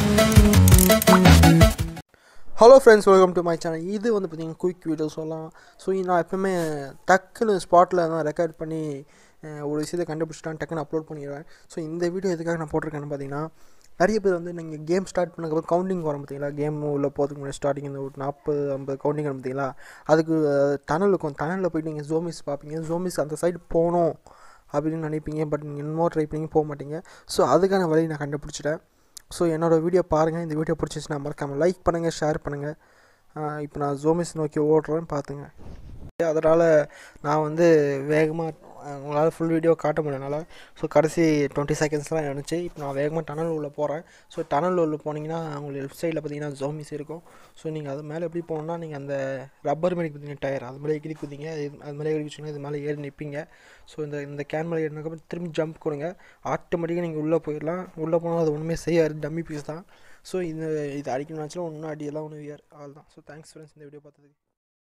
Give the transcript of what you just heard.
Hello friends, welcome to my channel. இது வந்து பார்த்திங்கன்னா குயிக் வீடியோ சொல்லலாம். ஸோ நான் எப்போவுமே டக்குன்னு ஸ்பாட்டில் தான் ரெக்கார்ட் பண்ணி ஒரு விஷயத்தை கண்டுபிடிச்சிட்டான் டக்குன்னு அப்லோட் பண்ணிடுவேன். ஸோ இந்த வீடியோ எதுக்காக நான் போட்டிருக்கேன்னு பார்த்தீங்கன்னா, நிறைய பேர் வந்து நீங்கள் கேம் ஸ்டார்ட் பண்ணதுக்கப்புறம் கவுண்டிங் வரும் பார்த்தீங்களா, கேம் உள்ளே போகிறதுக்கு முன்னாடி ஸ்டார்டிங் இந்த ஒரு 40-50 கவுண்டிங் வரும் பார்த்தீங்களா, அதுக்கு டனல் இருக்கும். டனலில் போய்ட்டு நீங்கள் ஜோமிஸ் பார்ப்பீங்க. ஜோமிஸ் அந்த சைடு போகணும் அப்படின்னு நினைப்பீங்க, பட் நீங்கள் இன்னமும் ட்ரை பண்ணி போக மாட்டீங்க. ஸோ அதுக்கான வழி நான் கண்டுபிடிச்சிட்டேன். ஸோ என்னோடய வீடியோ பாருங்கள். இந்த வீடியோ பிடிச்சிச்சுன்னா மறக்காமல் லைக் பண்ணுங்கள், ஷேர் பண்ணுங்கள். இப்போ நான் ஜோமிஸ் நோக்கி ஓடுறேன்னு பார்த்துங்க. அதனால் நான் வந்து வேகமாக உங்களால் ஃபுல் வீடியோ காட்ட முடியனால ஸோ கடைசி 20 செகண்ட்ஸ்லாம் இருந்துச்சு. இப்போ நான் வேகமாக டனல் உள்ளே போகிறேன். ஸோ டனல் உள்ள போனீங்கன்னா உங்களுக்கு லெஃப்ட் சைடில் பார்த்தீங்கன்னா ஜோமிஸ் இருக்கும். ஸோ நீங்கள் அது மேலே எப்படி போகணுன்னா, நீங்கள் அந்த ரப்பர் மேலே பார்த்தீங்கன்னா டயர் அது மேலே எகிரி குதிங்க. அது மேலே எகிரி வச்சிங்கன்னா இது மேலே ஏறி நிற்பீங்க. ஸோ இந்த கேன் மேலே ஏறினதுக்கப்புறம் திரும்பி ஜம்ப் கொடுங்க. ஆட்டோமேட்டிக்காக நீங்கள் உள்ளே போயிடலாம். உள்ளே போனால் அது ஒன்றுமே செய்யாது, டம்மி பீஸ் தான். ஸோ இது அடிக்கணும்னாச்சும் ஒன்றும் அடியெல்லாம் ஒன்றும் வியர் ஆள் தான். ஸோ தேங்க்ஸ் ஃப்ரெண்ட்ஸ் இந்த வீடியோ பார்த்ததுக்கு.